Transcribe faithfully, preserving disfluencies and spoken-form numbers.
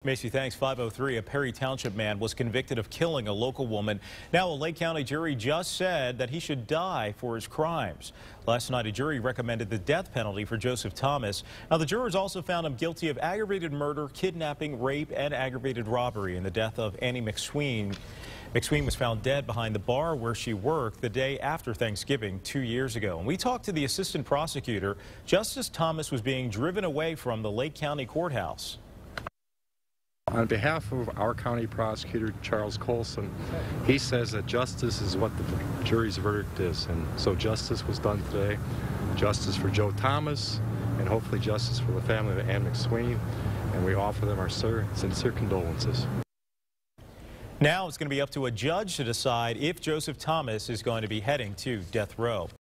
Macy, thanks. five oh three, a Perry Township man was convicted of killing a local woman. Now a Lake County jury just said that he should die for his crimes. Last night, a jury recommended the death penalty for Joseph Thomas. Now the jurors also found him guilty of aggravated murder, kidnapping, rape, and aggravated robbery in the death of Annie McSween. McSween was found dead behind the bar where she worked the day after Thanksgiving two years ago. And we talked to the assistant prosecutor. Justice Thomas was being driven away from the Lake County courthouse. On behalf of our county prosecutor, Charles Colson, he says that justice is what the jury's verdict is. And so justice was done today. Justice for Joe Thomas, and hopefully justice for the family of Ann McSween. And we offer them our sincere condolences. Now it's going to be up to a judge to decide if Joseph Thomas is going to be heading to death row.